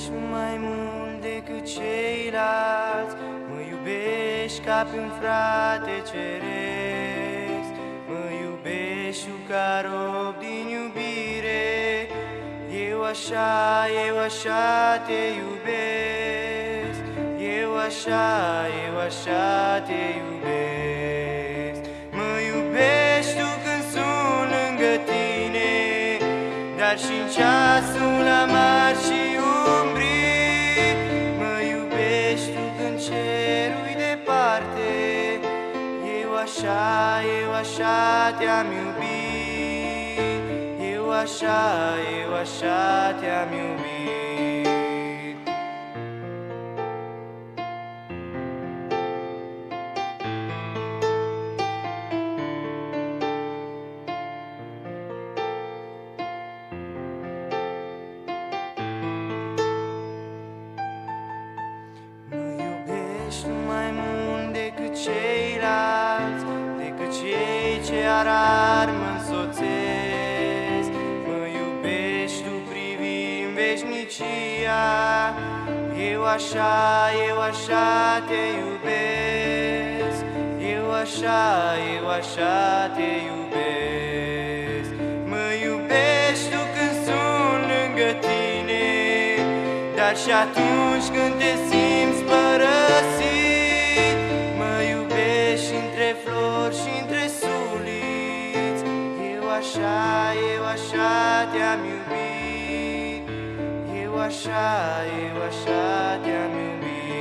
iubești mai mult decât ceilalți, mă iubești ca pe un frate ceresc. Mă iubești tu ca rob din iubire, eu așa te iubesc. Eu așa te iubesc. Mă iubești tu când sunt lângă tine, dar și în ceasul amar și umbrit. Mă iubești tu când cerul-i departe, eu așa te-am iubit. Eu așa te-am iubit. Mai mult decât ceilalți, decât cei ce rar mă însoțesc. Mă iubești tu privind veșnicia, eu așa te iubesc. Eu așa te iubesc. Mă iubești tu când sunt lângă tine, dar și atunci când te simți părăsit. Mă iubești între flori și între suliți, eu așa te-am iubit. Eu așa te-am iubit.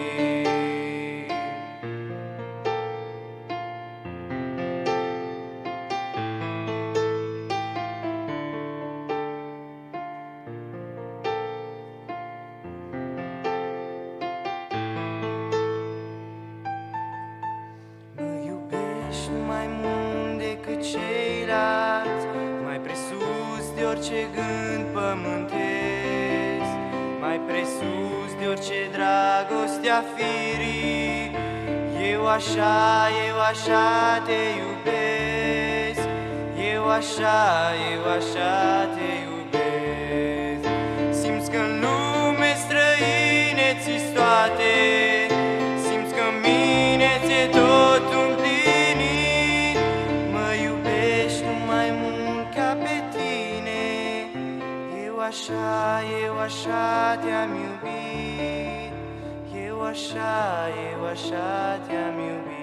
Mai mult decât ceilalți, mai presus de orice gând pământesc, mai presus de orice dragoste a firii. Eu așa te iubesc. Eu așa te iubesc. Simți că în lume străine ți-s toate, simți că în mine ți-e tot împlinit. Mă iubești tu mai mult ca pe tine, eu așa te-am iubit. Eu așa te-am iubit.